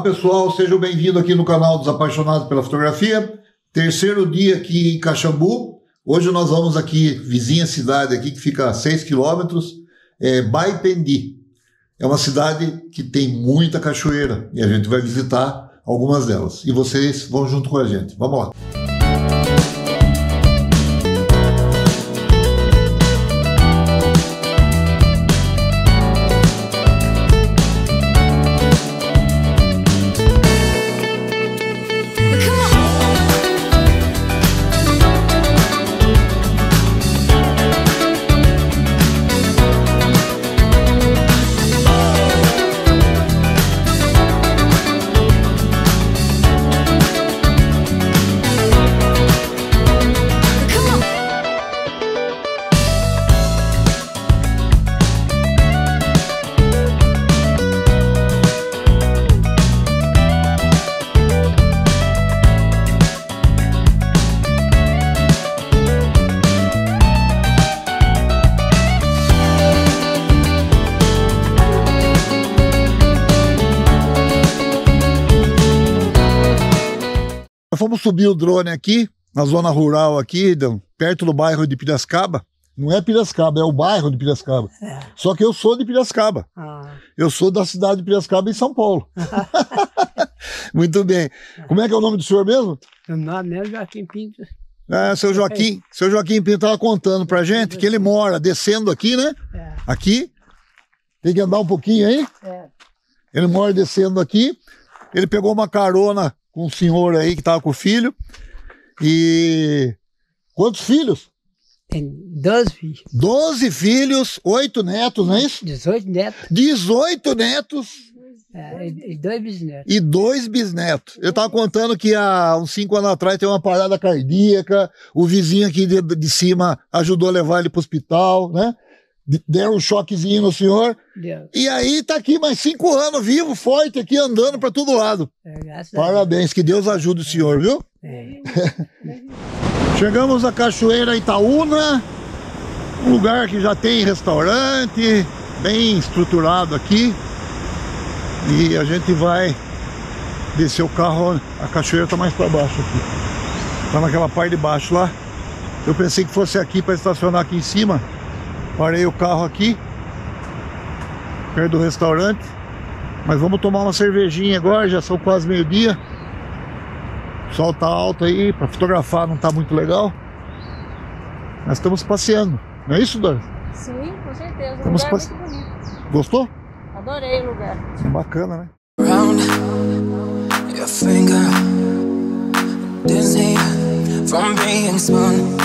pessoal, sejam bem-vindos aqui no canal dos Apaixonados pela Fotografia. Terceiro dia aqui em Caxambu. Hoje nós vamos aqui, vizinha cidade aqui que fica a 6 quilômetros, Baipendi. É uma cidade que tem muita cachoeira e a gente vai visitar algumas delas. E vocês vão junto com a gente. Vamos lá. Fomos subir o drone aqui, na zona rural aqui, perto do bairro de Piracicaba. Não é Piracicaba, é o bairro de Piracicaba. Só que eu sou de Piracicaba. Eu sou da cidade de Piracicaba, em São Paulo. Muito bem. Como é que é o nome do senhor mesmo? Meu nome é Joaquim Pinto. Seu Joaquim Pinto estava contando pra gente que ele mora descendo aqui, né? Aqui. Tem que andar um pouquinho aí. Ele mora descendo aqui. Ele pegou uma carona com um senhor aí que tava com o filho. E quantos filhos? Tem 12 filhos. 12 filhos, 8 netos, não é isso? 18 netos. 18 netos. E 2 bisnetos. E 2 bisnetos. Eu tava contando que há uns 5 anos atrás teve uma parada cardíaca, o vizinho aqui de cima ajudou a levar ele pro hospital, né? Deram um choquezinho no senhor. Deus. E aí tá aqui mais 5 anos, vivo, forte, aqui andando para todo lado. Parabéns, que Deus ajude o senhor, viu? Chegamos à Cachoeira Itaúna, um lugar que já tem restaurante, bem estruturado aqui. E a gente vai descer o carro, a cachoeira tá mais para baixo aqui. Tá naquela parte de baixo lá. Eu pensei que fosse aqui para estacionar aqui em cima. Parei o carro aqui, perto do restaurante, mas vamos tomar uma cervejinha agora, já são quase meio-dia. O sol tá alto aí, para fotografar não tá muito legal. Nós estamos passeando, não é isso, Dora? Sim, com certeza, o lugar é muito bonito. Gostou? Adorei o lugar. Bacana, né? Round your finger, dizzy from being spun,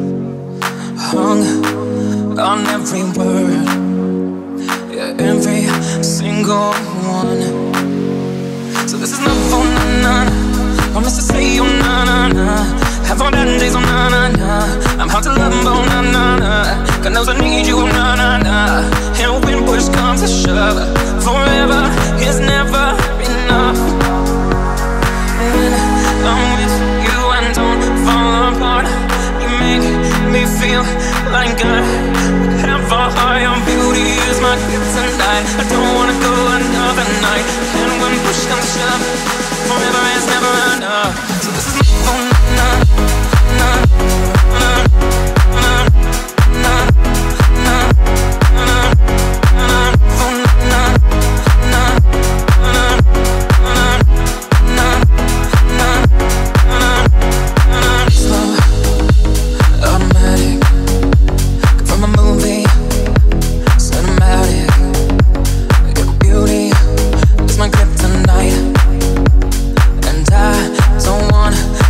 hung on every word, yeah, every single one. So this is not for na-na, promise to say oh na-na-na. Have all bad days oh na-na-na. I'm hard to love oh na-na-na. God knows I need you oh na-na-na. And when push comes to shove, forever is never enough. When I'm with you and don't fall apart, you make me feel like I have a higher beauty is my gift tonight. I don't wanna go another night. And when push comes to shove, forever is never enough. So this is my phone, my kryptonite, and I don't wanna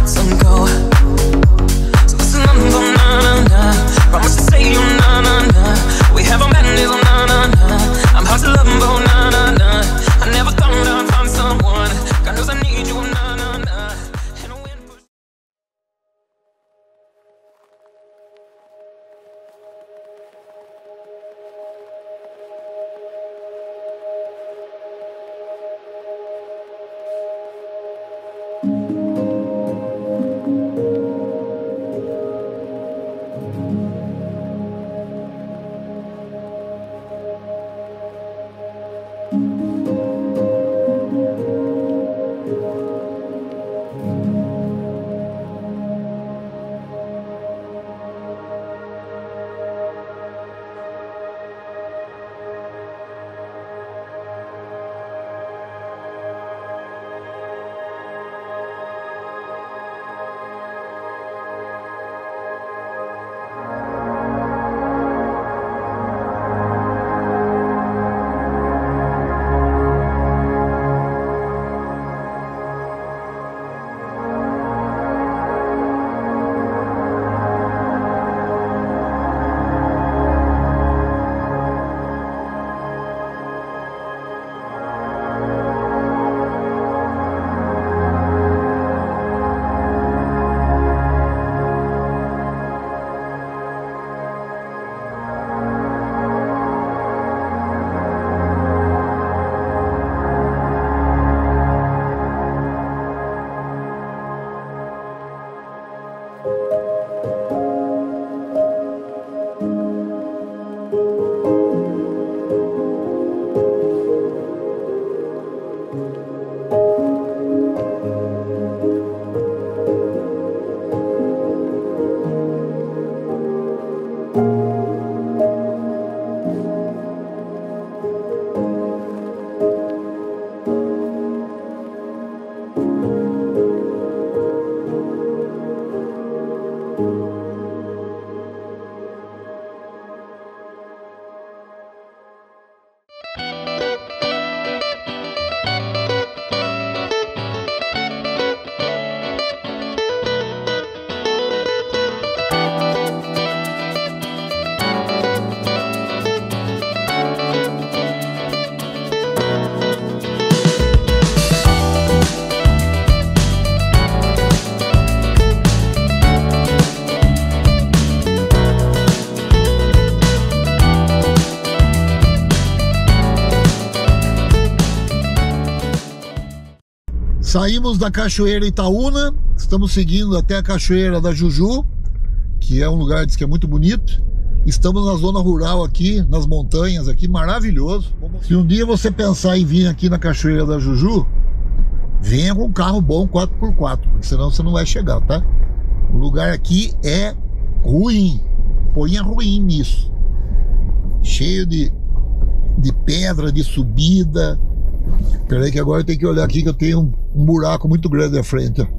Saímos da Cachoeira Itaúna, estamos seguindo até a Cachoeira da Juju, que é um lugar diz que é muito bonito. Estamos na zona rural aqui, nas montanhas aqui, maravilhoso. Se um dia você pensar em vir aqui na Cachoeira da Juju, venha com um carro bom 4x4, porque senão você não vai chegar, tá? O lugar aqui é ruim, põe ruim nisso. Cheio de pedra, de subida. Peraí que agora eu tenho que olhar aqui que eu tenho um buraco muito grande à frente, ó.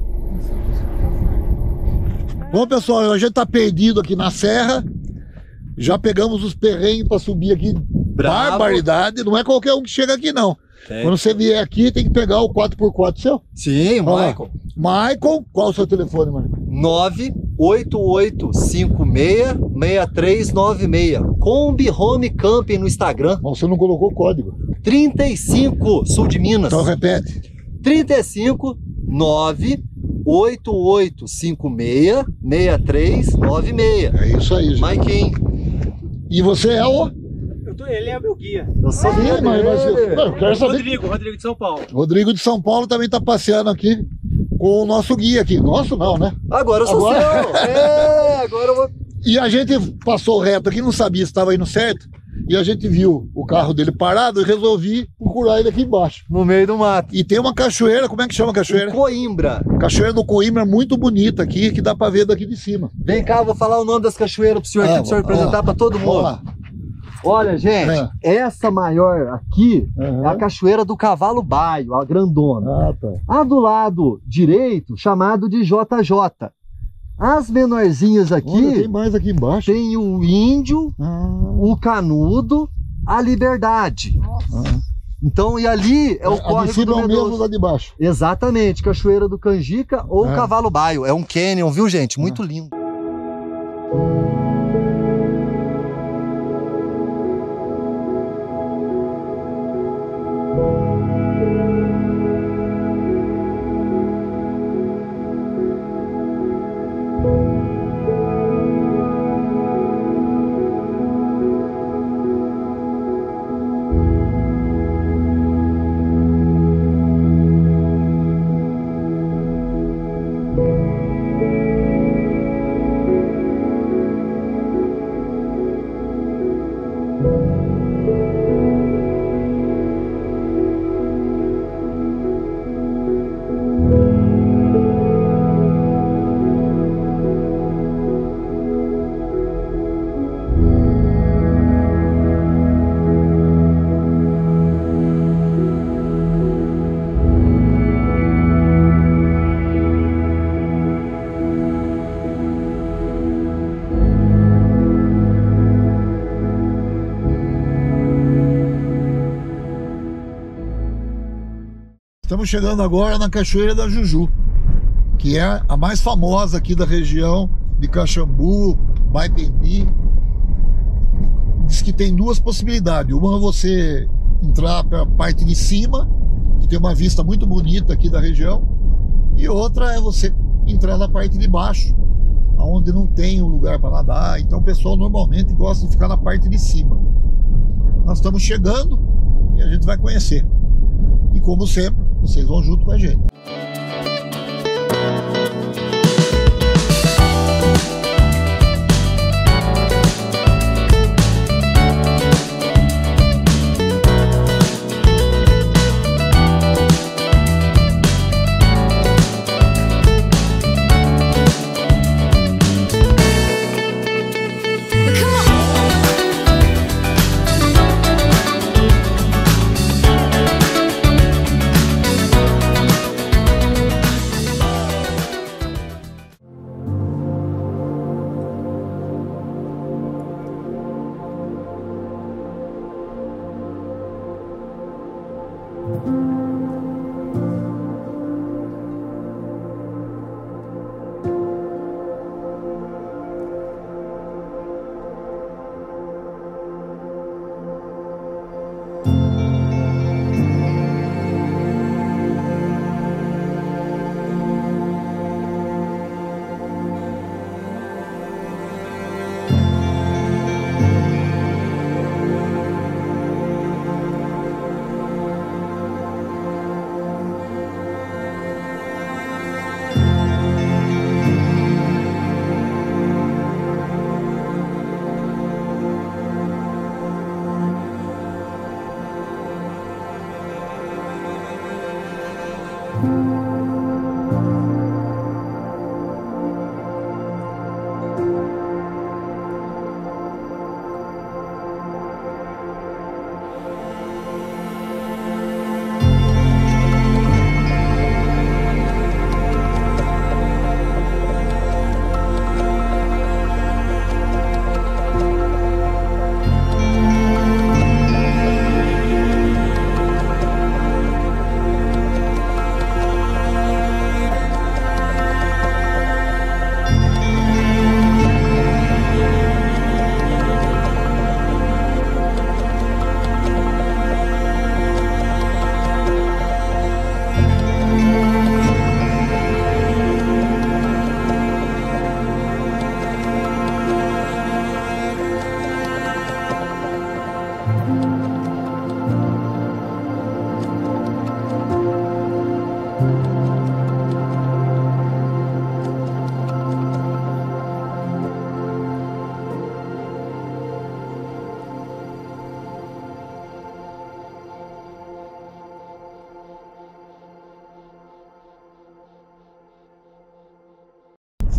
Bom, pessoal, a gente tá perdido aqui na serra. Já pegamos os perrengues para subir aqui. Bravo. Barbaridade. Não é qualquer um que chega aqui, não. Quando você vier aqui, tem que pegar o 4x4 seu. Sim, Michael. Michael, qual é o seu telefone, Michael? 988566396. Kombi Home Camping no Instagram. Mas você não colocou o código. 35, sul de Minas. Então repete. 35 988566396. É isso aí, gente. Maiquinho. E você é o? Ele é meu guia. Eu sou Sim, mas eu quero saber. Rodrigo de São Paulo. Rodrigo de São Paulo também tá passeando aqui com o nosso guia aqui. Nosso não, né? Agora eu sou seu. Agora eu vou... E a gente passou reto aqui, não sabia se estava indo certo. E a gente viu o carro dele parado e resolvi procurar ele aqui embaixo. No meio do mato. E tem uma cachoeira, como é que chama a cachoeira? Coimbra. Cachoeira do Coimbra, muito bonita aqui, que dá pra ver daqui de cima. Vem cá, eu vou falar o nome das cachoeiras pro senhor aqui, pro senhor apresentar pra todo mundo. Lá. Olha, gente, essa maior aqui é a Cachoeira do Cavalo Baio, a grandona. Ah, tá. A do lado direito, chamado de JJ. As menorzinhas aqui... Olha, tem mais aqui embaixo. Tem o Índio, o Canudo, a Liberdade. Então, e ali é o córrego do Medoço. Mesmo lá de baixo. Exatamente, Cachoeira do Canjica ou Cavalo Baio. É um canyon, viu, gente? Muito lindo. Estamos chegando agora na Cachoeira da Juju, que é a mais famosa aqui da região de Caxambu, Baipendi. Diz que tem duas possibilidades. Uma é você entrar para a parte de cima, que tem uma vista muito bonita aqui da região, e outra é você entrar na parte de baixo, onde não tem um lugar para nadar. Então o pessoal normalmente gosta de ficar na parte de cima. Nós estamos chegando e a gente vai conhecer. E como sempre, vocês vão junto com a gente.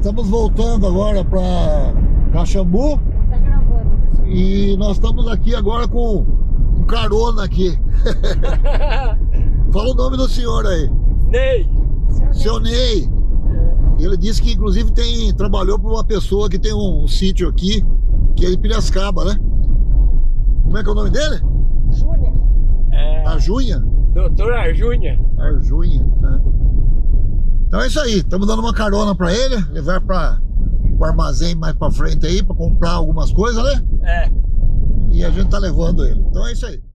estamos voltando agora para Caxambu Tá gravando. e nós estamos aqui agora com um carona aqui. Fala o nome do senhor aí. Ney! Seu Ney. Ele disse que inclusive trabalhou para uma pessoa que tem um sítio aqui, que é em Piracicaba, né? Como é que é o nome dele? Júnior. Arjunha? Doutor Arjunha. Arjunha, né? Então é isso aí, estamos dando uma carona para ele, levar para o armazém mais para frente aí, para comprar algumas coisas, né? É. E a gente tá levando ele. Então é isso aí.